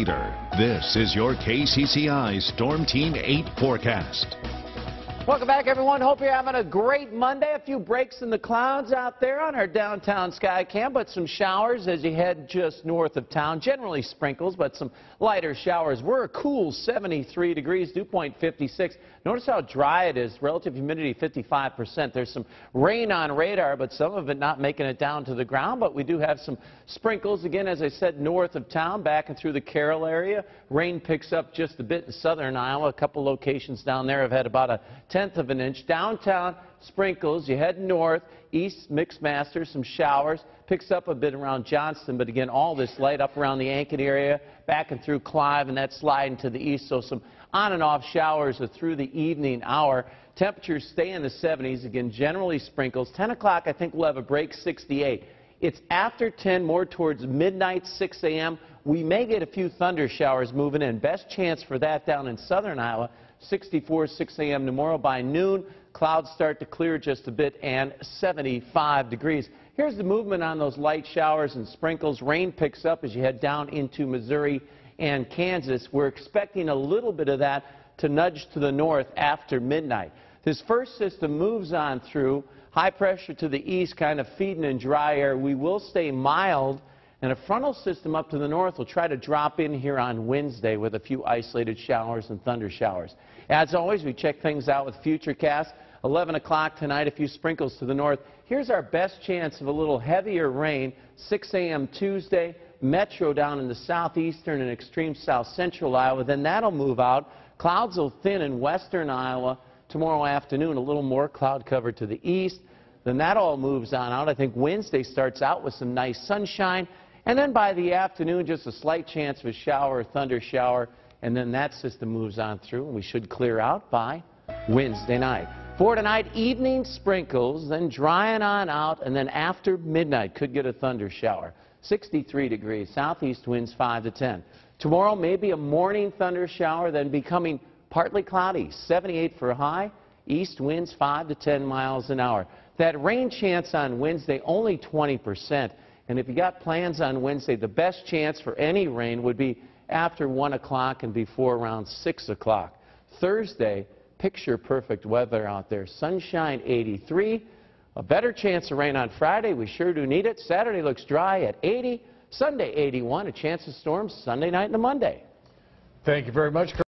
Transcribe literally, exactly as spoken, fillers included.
leader. This is your K C C I Storm Team eight forecast. Welcome back, everyone. Hope you're having a great Monday. A few breaks in the clouds out there on our downtown sky cam, but some showers as you head just north of town. Generally sprinkles, but some lighter showers. We're a cool seventy-three degrees, dew point fifty-six. Notice how dry it is. Relative humidity fifty-five percent. There's some rain on radar, but some of it not making it down to the ground. But we do have some sprinkles. Again, as I said, north of town, back and through the Carroll area. Rain picks up just a bit in southern Iowa. A couple locations down there have had about a tenth of an inch. Downtown, sprinkles. You head north, east, mixed master, some showers. Picks up a bit around Johnston, but again, all this light up around the Ankeny area, back and through Clive, and that's sliding to the east. So some on and off showers through the evening hour. Temperatures stay in the seventies. Again, generally sprinkles. ten o'clock, I think we'll have a break, sixty-eight. It's after ten, more towards midnight, six A M We may get a few thunder showers moving in. Best chance for that down in southern Iowa. sixty-four, six A M tomorrow. By noon, clouds start to clear just a bit and seventy-five degrees. Here's the movement on those light showers and sprinkles. Rain picks up as you head down into Missouri and Kansas. We're expecting a little bit of that to nudge to the north after midnight. This first system moves on through. High pressure to the east, kind of feeding in dry air. We will stay mild, and a frontal system up to the north will try to drop in here on Wednesday with a few isolated showers and thunder showers. As always, we check things out with Futurecast. eleven o'clock tonight, a few sprinkles to the north. Here's our best chance of a little heavier rain, six A M Tuesday. Metro down in the southeastern and extreme south central Iowa. Then that'll move out. Clouds will thin in western Iowa tomorrow afternoon. A little more cloud cover to the east. Then that all moves on out. I think Wednesday starts out with some nice sunshine. And then by the afternoon, just a slight chance of a shower or thunder shower. And then that system moves on through, and we should clear out by Wednesday night. For tonight, evening sprinkles, then drying on out, and then after midnight, could get a thunder shower. sixty-three degrees, southeast winds five to ten. Tomorrow, maybe a morning thunder shower, then becoming partly cloudy, seventy-eight for a high, east winds five to ten miles an hour. That rain chance on Wednesday, only twenty percent. And if you got plans on Wednesday, the best chance for any rain would be after one o'clock and before around six o'clock. Thursday, picture perfect weather out there. Sunshine eighty-three. A better chance of rain on Friday. We sure do need it. Saturday looks dry at eighty. Sunday eighty-one. A chance of storms Sunday night and Monday. Thank you very much.